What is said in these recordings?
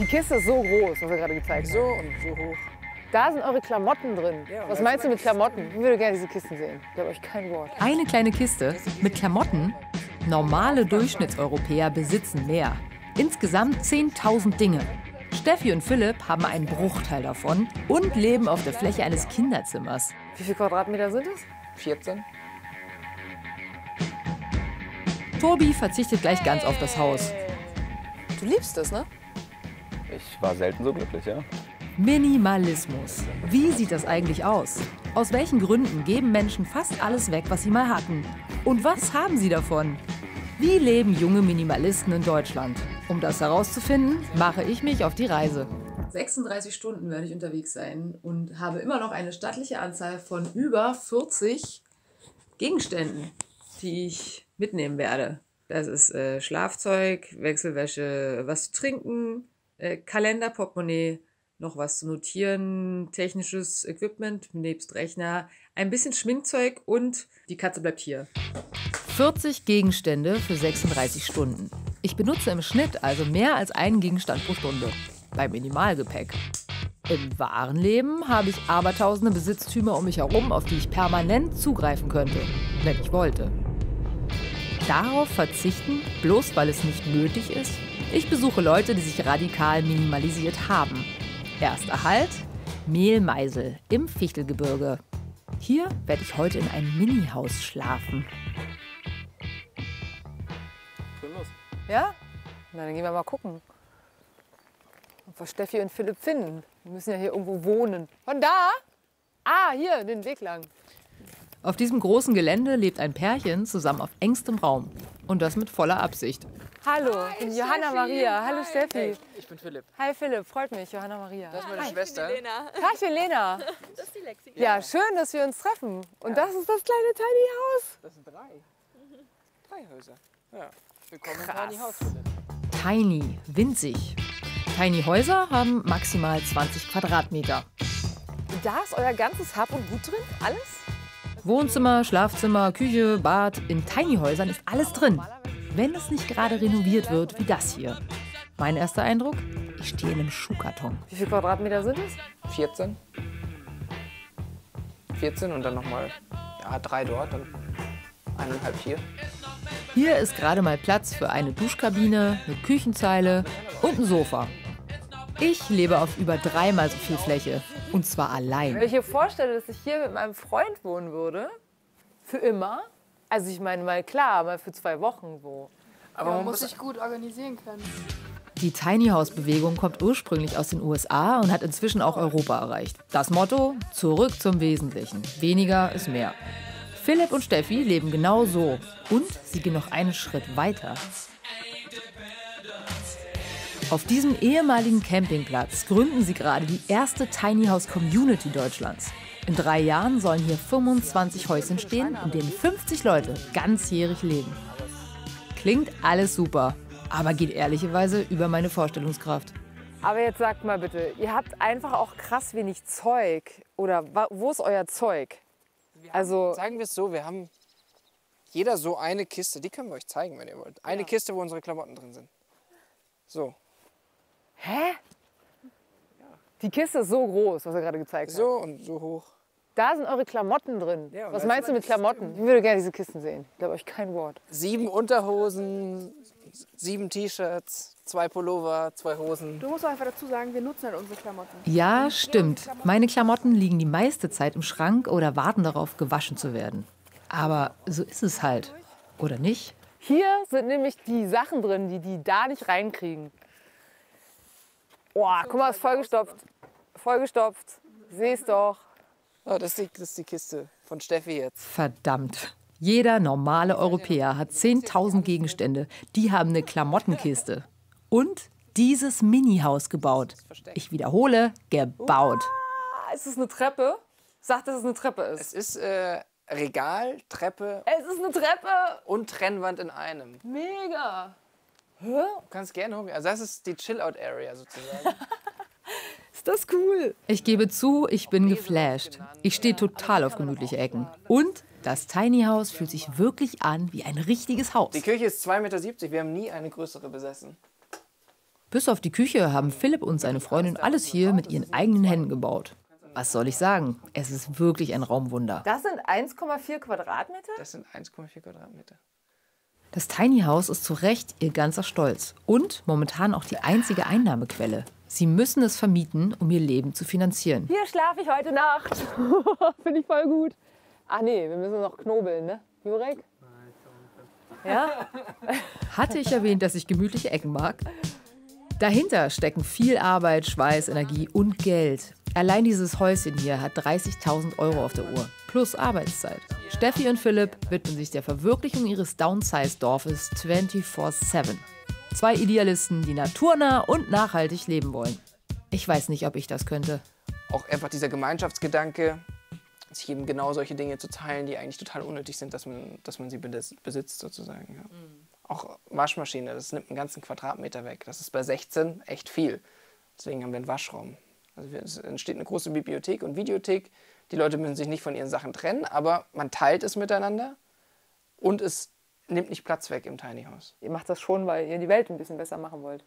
Die Kiste ist so groß, was er gerade gezeigt hat. So und so hoch. Da sind eure Klamotten drin. Ja, Was meinst du mit Klamotten? Ich würde gerne diese Kisten sehen. Ich habe euch kein Wort. Eine kleine Kiste mit Klamotten? Normale Durchschnittseuropäer besitzen mehr. Insgesamt 10.000 Dinge. Steffi und Philipp haben einen Bruchteil davon und leben auf der Fläche eines Kinderzimmers. Wie viele Quadratmeter sind es? 14. Tobi verzichtet gleich ganz auf das Haus. Du liebst es, ne? Ich war selten so glücklich, ja. Minimalismus. Wie sieht das eigentlich aus? Aus welchen Gründen geben Menschen fast alles weg, was sie mal hatten? Und was haben sie davon? Wie leben junge Minimalisten in Deutschland? Um das herauszufinden, mache ich mich auf die Reise. 36 Stunden werde ich unterwegs sein und habe immer noch eine stattliche Anzahl von über 40 Gegenständen, die ich mitnehmen werde. Das ist Schlafzeug, Wechselwäsche, was zu trinken, Kalender, Portemonnaie, noch was zu notieren, technisches Equipment nebst Rechner, ein bisschen Schminkzeug und die Katze bleibt hier. 40 Gegenstände für 36 Stunden. Ich benutze im Schnitt also mehr als einen Gegenstand pro Stunde. Bei Minimalgepäck. Im wahren Leben habe ich abertausende Besitztümer um mich herum, auf die ich permanent zugreifen könnte, wenn ich wollte. Darauf verzichten, bloß weil es nicht nötig ist? Ich besuche Leute, die sich radikal minimalisiert haben. Erster Halt: Mehlmeisel im Fichtelgebirge. Hier werde ich heute in einem Mini-Haus schlafen. Ja? Na, dann gehen wir mal gucken, ob wir Steffi und Philipp finden. Wir müssen ja hier irgendwo wohnen. Von da? Ah, hier, den Weg lang. Auf diesem großen Gelände lebt ein Pärchen zusammen auf engstem Raum. Und das mit voller Absicht. Hallo, ich bin Johanna Maria. Hallo Steffi. Hey, ich bin Philipp. Hi Philipp, freut mich, Johanna Maria. Das ist meine Schwester. Tag, Lena. Das ist die Lexi. Ja, schön, dass wir uns treffen. Und das ist das kleine Tiny House. Das sind 3. 3 Häuser. Ja. Willkommen im Krass. Tiny House, Philipp. Tiny, winzig. Tiny Häuser haben maximal 20 Quadratmeter. Da ist euer ganzes Hab und Gut drin? Alles? Wohnzimmer, Schlafzimmer, Küche, Bad. In Tiny Häusern ist alles drin. Wenn es nicht gerade renoviert wird, wie das hier. Mein erster Eindruck? Ich stehe in einem Schuhkarton. Wie viele Quadratmeter sind es? 14. 14 und dann nochmal 3 dort und 1,5 hier. Hier ist gerade mal Platz für eine Duschkabine, eine Küchenzeile und ein Sofa. Ich lebe auf über 3-mal so viel Fläche. Und zwar allein. Wenn ich mir vorstelle, dass ich hier mit meinem Freund wohnen würde, für immer, also ich meine mal klar, mal für 2 Wochen so. Aber Man muss sich gut organisieren können. Die Tiny House Bewegung kommt ursprünglich aus den USA und hat inzwischen auch Europa erreicht. Das Motto: zurück zum Wesentlichen. Weniger ist mehr. Philipp und Steffi leben genau so. Und sie gehen noch einen Schritt weiter. Auf diesem ehemaligen Campingplatz gründen sie gerade die erste Tiny House Community Deutschlands. In 3 Jahren sollen hier 25 Häuschen stehen, in denen 50 Leute ganzjährig leben. Klingt alles super, aber geht ehrlicherweise über meine Vorstellungskraft. Aber jetzt sagt mal bitte, ihr habt einfach auch krass wenig Zeug. Oder wo ist euer Zeug? Also, sagen wir es so, wir haben jeder so eine Kiste. Die können wir euch zeigen, wenn ihr wollt. Eine Kiste, wo unsere Klamotten drin sind. So. hä? Die Kiste ist so groß, was er gerade gezeigt hat. So und so hoch. Da sind eure Klamotten drin. Ja, und Was da meinst du mit Klamotten? Ich würde gerne diese Kisten sehen. Ich glaube euch kein Wort. 7 Unterhosen, 7 T-Shirts, 2 Pullover, 2 Hosen. Du musst einfach dazu sagen, wir nutzen halt unsere Klamotten. Ja, stimmt. Meine Klamotten liegen die meiste Zeit im Schrank oder warten darauf, gewaschen zu werden. Aber so ist es halt. Oder nicht? Hier sind nämlich die Sachen drin, die da nicht reinkriegen. Boah, guck mal, ist vollgestopft. Vollgestopft. Seh's doch. Oh, das ist die Kiste von Steffi jetzt. Verdammt. Jeder normale Europäer hat 10.000 Gegenstände. Die haben eine Klamottenkiste. Und dieses Mini-Haus gebaut. Ich wiederhole, gebaut. Ah, ist es eine Treppe? Sag, dass es eine Treppe ist. Es ist Regal, Treppe Es ist eine Treppe. und Trennwand in einem. Mega. Du kannst gerne hochgehen. Also das ist die Chill-Out-Area sozusagen. Ist das cool. Ich gebe zu, ich bin geflasht. Ich stehe total auf gemütliche Ecken. Und das Tiny House fühlt sich wirklich an wie ein richtiges Haus. Die Küche ist 2,70 Meter. Wir haben nie eine größere besessen. Bis auf die Küche haben Philipp und seine Freundin alles hier mit ihren eigenen Händen gebaut. Was soll ich sagen? Es ist wirklich ein Raumwunder. Das sind 1,4 Quadratmeter? Das sind 1,4 Quadratmeter. Das Tiny House ist zu Recht ihr ganzer Stolz und momentan auch die einzige Einnahmequelle. Sie müssen es vermieten, um ihr Leben zu finanzieren. Hier schlafe ich heute Nacht. Finde ich voll gut. Ach nee, wir müssen noch knobeln, ne? Jurek? Ja? Hatte ich erwähnt, dass ich gemütliche Ecken mag? Dahinter stecken viel Arbeit, Schweiß, Energie und Geld. Allein dieses Häuschen hier hat 30.000 € auf der Uhr. Plus Arbeitszeit. Steffi und Philipp widmen sich der Verwirklichung ihres Downsize-Dorfes 24/7. 2 Idealisten, die naturnah und nachhaltig leben wollen. Ich weiß nicht, ob ich das könnte. Auch einfach dieser Gemeinschaftsgedanke, sich eben genau solche Dinge zu teilen, die eigentlich total unnötig sind, dass man sie besitzt sozusagen. Ja. Auch Waschmaschine, das nimmt einen ganzen Quadratmeter weg. Das ist bei 16 echt viel. Deswegen haben wir einen Waschraum. Also es entsteht eine große Bibliothek und Videothek. Die Leute müssen sich nicht von ihren Sachen trennen, aber man teilt es miteinander und es nimmt nicht Platz weg im Tiny House. Ihr macht das schon, weil ihr die Welt ein bisschen besser machen wollt.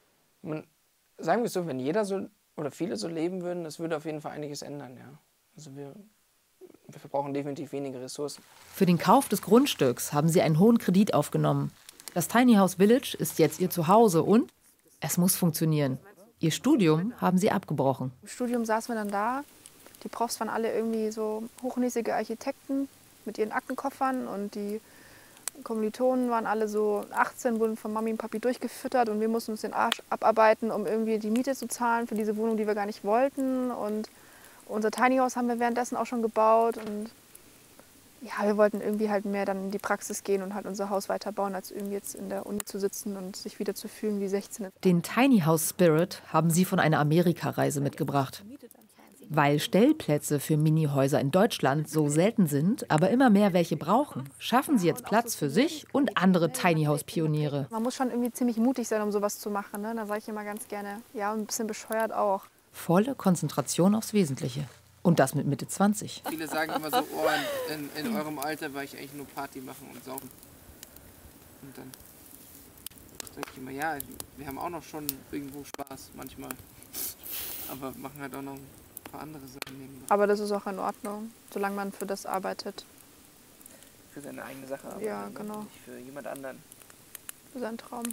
Sagen wir es so, wenn jeder so oder viele so leben würden, das würde auf jeden Fall einiges ändern. Ja. Also wir verbrauchen definitiv weniger Ressourcen. Für den Kauf des Grundstücks haben sie einen hohen Kredit aufgenommen. Das Tiny House Village ist jetzt ihr Zuhause und es muss funktionieren. Ihr Studium haben sie abgebrochen. Im Studium saßen wir dann da. Die Profs waren alle irgendwie so hochnäsige Architekten mit ihren Aktenkoffern und die Kommilitonen waren alle so 18, wurden von Mami und Papi durchgefüttert und wir mussten uns den Arsch abarbeiten, um irgendwie die Miete zu zahlen für diese Wohnung, die wir gar nicht wollten. Und unser Tiny House haben wir währenddessen auch schon gebaut und ja, wir wollten irgendwie halt mehr dann in die Praxis gehen und halt unser Haus weiterbauen, als irgendwie jetzt in der Uni zu sitzen und sich wieder zu fühlen wie 16. Den Tiny House Spirit haben sie von einer Amerikareise mitgebracht. Weil Stellplätze für Minihäuser in Deutschland so selten sind, aber immer mehr welche brauchen, schaffen sie jetzt Platz für sich und andere Tiny House Pioniere. Man muss schon irgendwie ziemlich mutig sein, um sowas zu machen. Ne? Da sage ich immer ganz gerne, ja, und ein bisschen bescheuert auch. Volle Konzentration aufs Wesentliche. Und das mit Mitte 20. Viele sagen immer so, oh, in eurem Alter war ich eigentlich nur Party machen und saufen. Und dann sage ich immer, ja, wir haben auch noch schon irgendwo Spaß manchmal. Aber machen halt auch noch ein paar andere Sachen nebenbei. Aber das ist auch in Ordnung, solange man für das arbeitet. Für seine eigene Sache arbeiten. Ja, genau. Nicht für jemand anderen. Für seinen Traum.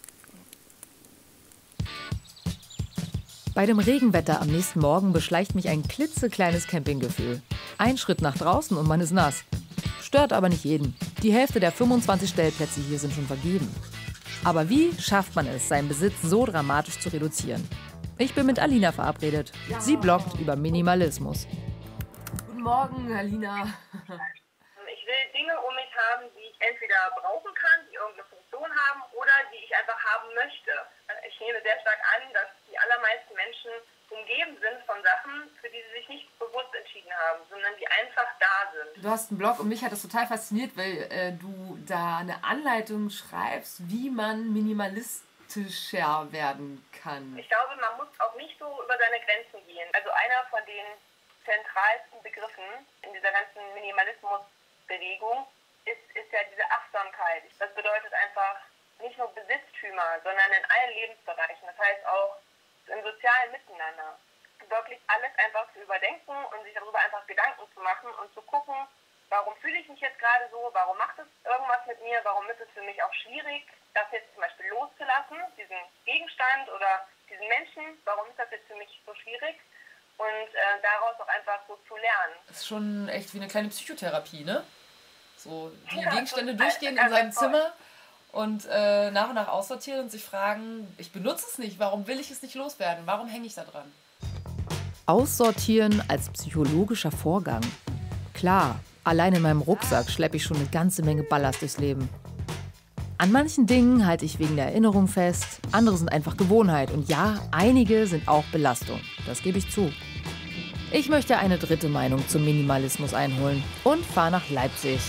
Bei dem Regenwetter am nächsten Morgen beschleicht mich ein klitzekleines Campinggefühl. Ein Schritt nach draußen und man ist nass. Stört aber nicht jeden. Die Hälfte der 25 Stellplätze hier sind schon vergeben. Aber wie schafft man es, seinen Besitz so dramatisch zu reduzieren? Ich bin mit Alina verabredet. Sie bloggt über Minimalismus. Guten Morgen, Alina. Ich will Dinge um mich haben, die ich entweder brauchen kann, die irgendeine Funktion haben oder die ich einfach haben möchte. Ich nehme sehr stark an, dass die allermeisten Menschen umgeben sind von Sachen, für die sie sich nicht bewusst entschieden haben, sondern die einfach da sind. Du hast einen Blog und mich hat das total fasziniert, weil du da eine Anleitung schreibst, wie man minimalistischer werden kann. Ich glaube, man muss auch nicht so über seine Grenzen gehen. Also einer von den zentralsten Begriffen in dieser ganzen Minimalismusbewegung ist ja diese Achtsamkeit. Das bedeutet einfach nicht nur Besitztümer, sondern in allen Lebensbereichen. Das heißt auch im sozialen Miteinander. Wirklich alles einfach zu überdenken und sich darüber einfach Gedanken zu machen und zu gucken, warum fühle ich mich jetzt gerade so, warum macht es irgendwas mit mir, warum ist es für mich auch schwierig, das jetzt zum Beispiel loszulassen, diesen Gegenstand oder diesen Menschen, warum ist das jetzt für mich so schwierig und daraus auch einfach so zu lernen. Das ist schon echt wie eine kleine Psychotherapie, ne? So die Ja, Gegenstände total. durchgehen in seinem Zimmer und nach und nach aussortieren und sich fragen, ich benutze es nicht, warum will ich es nicht loswerden, warum hänge ich da dran? Aussortieren als psychologischer Vorgang. Klar, allein in meinem Rucksack schleppe ich schon eine ganze Menge Ballast durchs Leben. An manchen Dingen halte ich wegen der Erinnerung fest, andere sind einfach Gewohnheit und ja, einige sind auch Belastung, das gebe ich zu. Ich möchte eine dritte Meinung zum Minimalismus einholen und fahre nach Leipzig.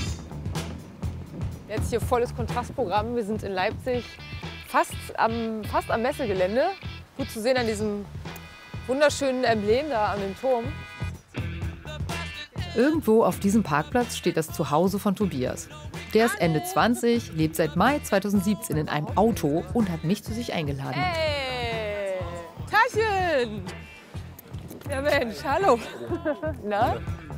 Jetzt hier volles Kontrastprogramm. Wir sind in Leipzig, fast am Messegelände. Gut zu sehen an diesem wunderschönen Emblem da an dem Turm. Irgendwo auf diesem Parkplatz steht das Zuhause von Tobias. Der ist Ende 20, lebt seit Mai 2017 in einem Auto und hat mich zu sich eingeladen. Hey, Taschen! Ja Mensch, hallo. Na?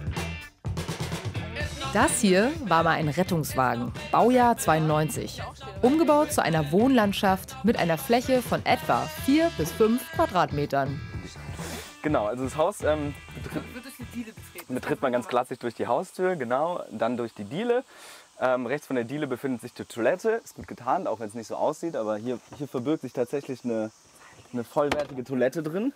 Das hier war mal ein Rettungswagen, Baujahr 92. Umgebaut zu einer Wohnlandschaft mit einer Fläche von etwa 4 bis 5 Quadratmetern. Genau, also das Haus betritt man ganz klassisch durch die Haustür, genau, dann durch die Diele. Rechts von der Diele befindet sich die Toilette, ist gut getarnt, auch wenn es nicht so aussieht, aber hier verbirgt sich tatsächlich eine vollwertige Toilette drin.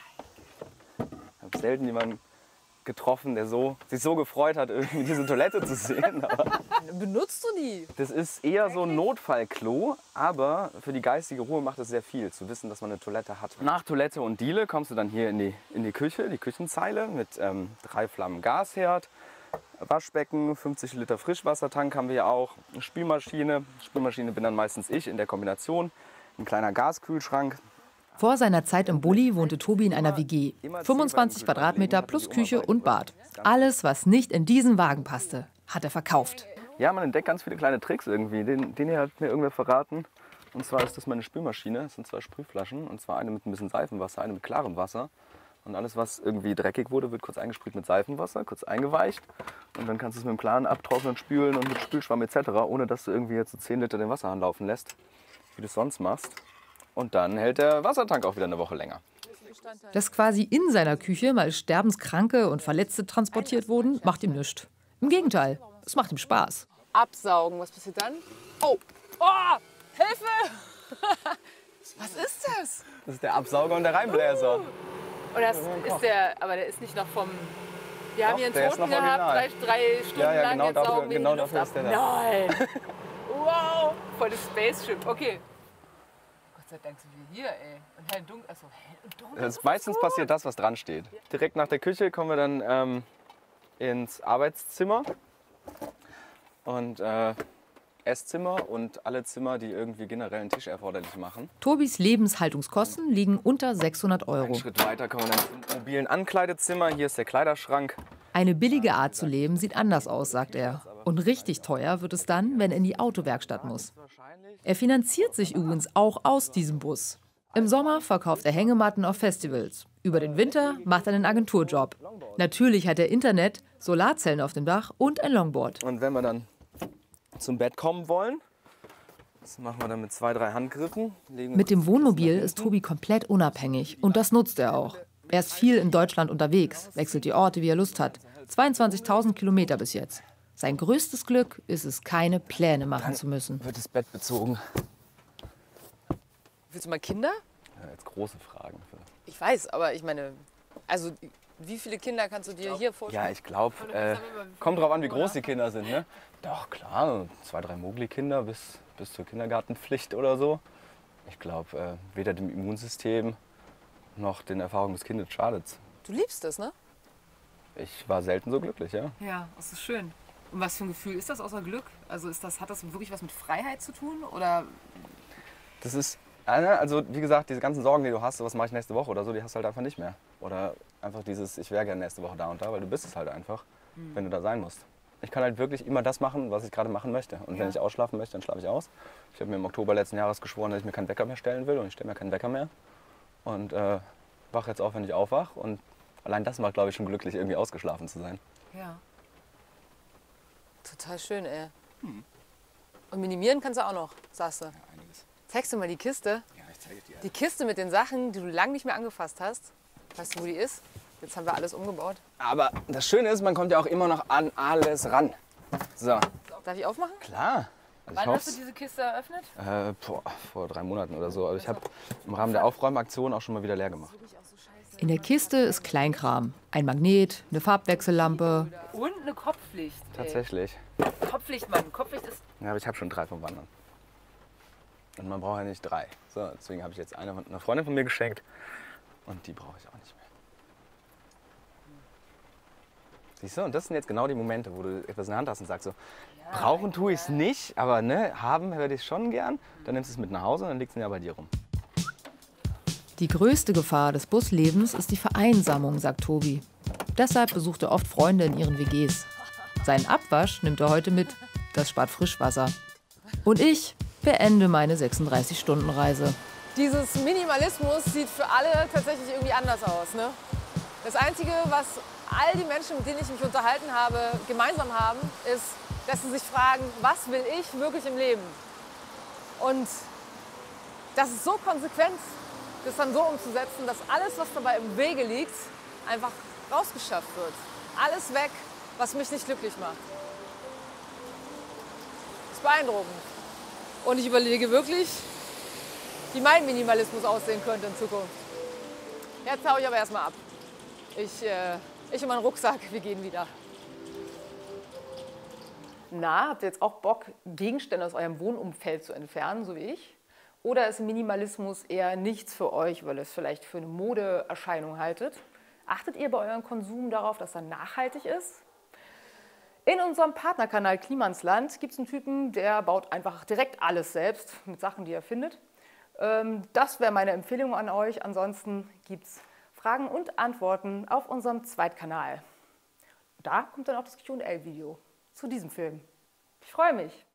Ich habe selten jemanden getroffen, der sich so gefreut hat, irgendwie diese Toilette zu sehen. Aber Benutzt du die? das ist eher so ein Notfallklo, aber für die geistige Ruhe macht es sehr viel, zu wissen, dass man eine Toilette hat. Nach Toilette und Diele kommst du dann hier in die Küche, die Küchenzeile mit 3 Flammen Gasherd, Waschbecken, 50 Liter Frischwassertank haben wir hier auch, eine Spülmaschine. Spülmaschine bin dann meistens ich in der Kombination, ein kleiner Gaskühlschrank. Vor seiner Zeit im Bulli wohnte Tobi in einer WG. 25 Quadratmeter plus Küche und Bad. Alles, was nicht in diesen Wagen passte, hat er verkauft. Ja, man entdeckt ganz viele kleine Tricks irgendwie. Den hier hat mir irgendwer verraten. Und zwar ist das meine Spülmaschine. Das sind 2 Sprühflaschen. Und zwar eine mit ein bisschen Seifenwasser, eine mit klarem Wasser. Und alles, was irgendwie dreckig wurde, wird kurz eingesprüht mit Seifenwasser, kurz eingeweicht. Und dann kannst du es mit dem klaren abtrocknen, spülen und mit Spülschwamm etc., ohne dass du irgendwie jetzt so 10 Liter den Wasserhahn laufen lässt, wie du es sonst machst. Und dann hält der Wassertank auch wieder eine Woche länger. Dass quasi in seiner Küche mal Sterbenskranke und Verletzte transportiert wurden, macht ihm nichts. Im Gegenteil, es macht ihm Spaß. Absaugen, was passiert dann? Oh, Hilfe! Was ist das? Das ist der Absauger und der Reinbläser. Und das ist aber der ist nicht noch vom... Wir haben hier einen der ist Toten noch gehabt, original. 3 Stunden Ja, lang, genau jetzt dafür- saugen wir genau die Luft dafür ab. ist der da. Nein! Wow, voll das Spaceship, okay. Gott sei Dank sind wir hier, ey. Und hell und dunkel, achso, hell und dunkel. Meistens passiert das, was dran steht. Direkt nach der Küche kommen wir dann ins Arbeitszimmer und Esszimmer und alle Zimmer, die irgendwie generell einen Tisch erforderlich machen. Tobis Lebenshaltungskosten liegen unter 600 Einen Euro. Schritt weiter kommen wir dann zum mobilen Ankleidezimmer. Hier ist der Kleiderschrank. Eine billige Art zu leben sieht anders aus, sagt er. Und richtig teuer wird es dann, wenn er in die Autowerkstatt muss. Er finanziert sich übrigens auch aus diesem Bus. Im Sommer verkauft er Hängematten auf Festivals. Über den Winter macht er einen Agenturjob. Natürlich hat er Internet, Solarzellen auf dem Dach und ein Longboard. Und wenn wir dann zum Bett kommen wollen, das machen wir dann mit 2, 3 Handgriffen. Mit dem Wohnmobil ist Tobi komplett unabhängig und das nutzt er auch. Er ist viel in Deutschland unterwegs, wechselt die Orte, wie er Lust hat. 22.000 Kilometer bis jetzt. Sein größtes Glück ist es, keine Pläne machen zu müssen. Wird das Bett bezogen? Willst du mal Kinder? Ja, jetzt große Fragen. Ich weiß, aber ich meine, also wie viele Kinder kannst du dir hier vorstellen? Ja, ich glaube, kommt drauf an, wie groß die Kinder sind. Ne? Doch, klar, 2, 3 Mogli-Kinder bis zur Kindergartenpflicht oder so. Ich glaube, weder dem Immunsystem noch den Erfahrungen des Kindes schadet's. Du liebst es, ne? Ich war selten so glücklich, ja. Ja, das ist schön. Und was für ein Gefühl ist das außer Glück? Also hat das wirklich was mit Freiheit zu tun? Oder? Das ist, also wie gesagt, diese ganzen Sorgen, die du hast, was mache ich nächste Woche oder so, die hast du halt einfach nicht mehr. Oder einfach dieses, ich wäre gerne nächste Woche da und da, weil du bist es halt einfach, wenn du da sein musst. Ich kann halt wirklich immer das machen, was ich gerade machen möchte. Und wenn ich ausschlafen möchte, dann schlafe ich aus. Ich habe mir im Oktober letzten Jahres geschworen, dass ich mir keinen Wecker mehr stellen will und ich stelle mir keinen Wecker mehr. Und wache jetzt auf, wenn ich aufwache. Und allein das macht, glaube ich, schon glücklich, irgendwie ausgeschlafen zu sein. Ja. Total schön, ey. Und minimieren kannst du auch noch, sagst du. Ja, einiges. Zeigst du mal die Kiste? Ja, ich zeige dir. Die Kiste mit den Sachen, die du lange nicht mehr angefasst hast. Weißt du, wo die ist? Jetzt haben wir alles umgebaut. Aber das Schöne ist, man kommt ja auch immer noch an alles ran. So. Darf ich aufmachen? Klar. Also Wann hast du diese Kiste eröffnet? Vor 3 Monaten oder so. Also ich habe im Rahmen der Aufräumaktion auch schon mal wieder leer gemacht. In der Kiste ist Kleinkram. Ein Magnet, eine Farbwechsellampe. Und eine Kopflicht. Tatsächlich. Kopflicht, Mann. Kopflicht ist... Ja, aber ich habe schon 3 vom Wandern. Und man braucht ja nicht 3. So, deswegen habe ich jetzt eine einer Freundin von mir geschenkt. Und die brauche ich auch nicht mehr. Siehst du, und das sind jetzt genau die Momente, wo du etwas in der Hand hast und sagst so, brauchen tue ich es nicht, aber ne, haben werde ich schon gern. Dann nimmst du es mit nach Hause und dann liegt es ja bei dir rum. Die größte Gefahr des Buslebens ist die Vereinsamung, sagt Tobi. Deshalb besucht er oft Freunde in ihren WGs. Seinen Abwasch nimmt er heute mit. Das spart Frischwasser. Und ich beende meine 36-Stunden-Reise. Dieses Minimalismus sieht für alle tatsächlich irgendwie anders aus. Ne? Das Einzige, was all die Menschen, mit denen ich mich unterhalten habe, gemeinsam haben, ist, dass sie sich fragen, was will ich wirklich im Leben? Und das ist so konsequent, das dann so umzusetzen, dass alles, was dabei im Wege liegt, einfach rausgeschafft wird. Alles weg, was mich nicht glücklich macht. Das ist beeindruckend. Und ich überlege wirklich, wie mein Minimalismus aussehen könnte in Zukunft. Jetzt haue ich aber erstmal ab. Ich und mein Rucksack, wir gehen wieder. Na, habt ihr jetzt auch Bock, Gegenstände aus eurem Wohnumfeld zu entfernen, so wie ich? Oder ist Minimalismus eher nichts für euch, weil ihr es vielleicht für eine Modeerscheinung haltet? Achtet ihr bei eurem Konsum darauf, dass er nachhaltig ist? In unserem Partnerkanal Klimansland gibt es einen Typen, der baut einfach direkt alles selbst mit Sachen, die er findet. Das wäre meine Empfehlung an euch. Ansonsten gibt es Fragen und Antworten auf unserem Zweitkanal. Da kommt dann auch das Q&A-Video zu diesem Film. Ich freue mich.